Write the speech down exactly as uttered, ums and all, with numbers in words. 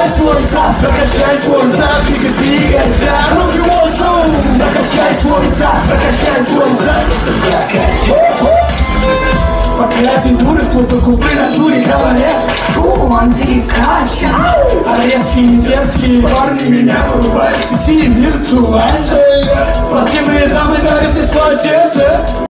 Прокачай свой зад, прокачай свой зад, двигай, двигай, да, руки в воздух. Прокачай свой зад, прокачай свой зад, прокачай. Пока пидуры в клубу при натуре говорят: фу, он перекачан. А резкие дерзкие парни меня вырубают в сети виртуально. Спортивные дамы дарят мне свое сердце.